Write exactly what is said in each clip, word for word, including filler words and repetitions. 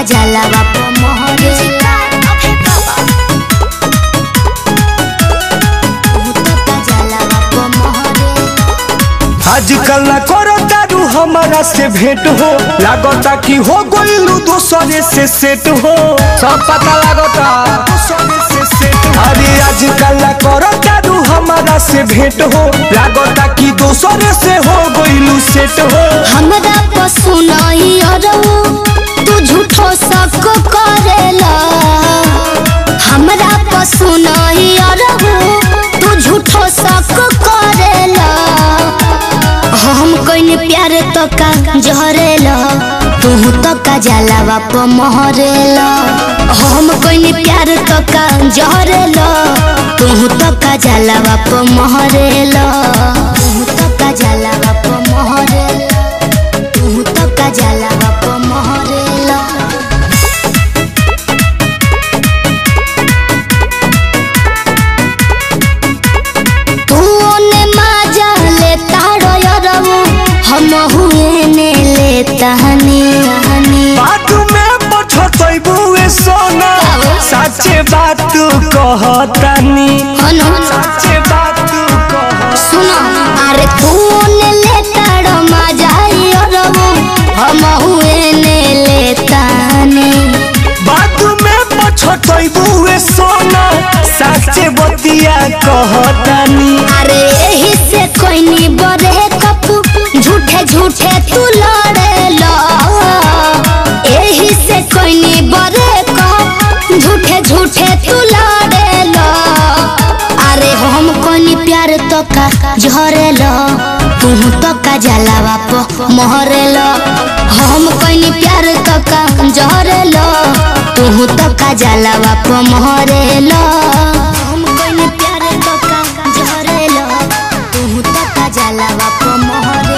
जलवा प मोहरेला आजकल ना करो दारू हमारा से भेंट हो लागता कि हो गइलू दूसरे से सेट हो सब पता लागता दूसरे से सेट अरे आजकल ना करो दारू हमारा से भेंट हो लागता कि दूसरे से हो गइलू सेट हो हमरा पसु नहीं अरऊ तू झूठो शक करेला हमरा पसु नहीं अरऊ तू झूठो शक करेला हम कोई प्यार तो का जहरेला तू तो का जलवा प मोहरेला हम कोई प्यार तो का जहरेला तू तो का जलवा प मोहरेला तू तो का जलवा प मोहरेला तू तो का जलवा प मोहरेला हम हुए ने लेता हनी बातू में पछतइबू सोना सच्चे बात तू कहतानी हनो सच्चे बात तू कह सुनो अरे तू ने लेता रो मजाई रबो हम हुए ने लेता हनी बातू में पछतइबू सोना सच्चे बतिया कहतानी अरे यही से कोई नी बरे कपू झूठे झूठे तू लड़ेला यही से कोई नी बरे कप झूठे झूठे तू लड़ेला अरे हम कोई प्यार तो का झरेला तू तो का जलवा प मोहरेला हम कोई प्यार तो का झरेला तू तो का जलवा प मोहरेला हम कोई प्यार तो का झरेला तू तो का जलवा प मोहरेला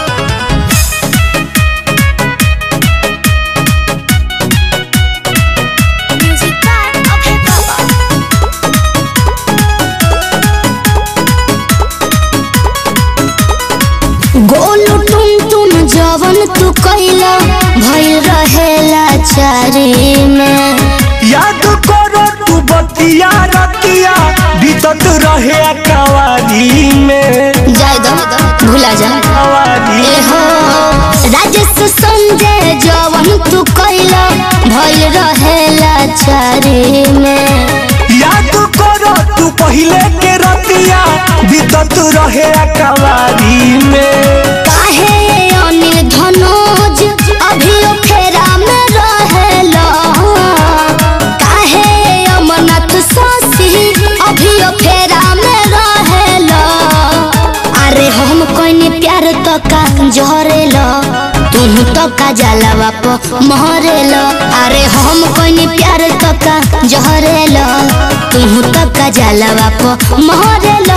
गोलू तुम तुम जवन तू कइला भइल रहेला चारी में याद करो तू बतिया रतिया बीतत रहे कवारी में जाय दो भूला जा कवारी ए हो राजेश संजय जवन तू कइला भइल रहेला चारी में याद करो तू पहले के रतिया बीतत रहे कवारी में काहे अनिल धनोज अभी फेरा में रहेला काहे अमरनाथ शशि अभी फेरा में रहेला अरे हम कोई प्यार तो का जहरेला तू तो का जलवा प मोहरेला अरे हम कोई प्यार तो का जहरेला तू तो का जलवा प मोहरेला।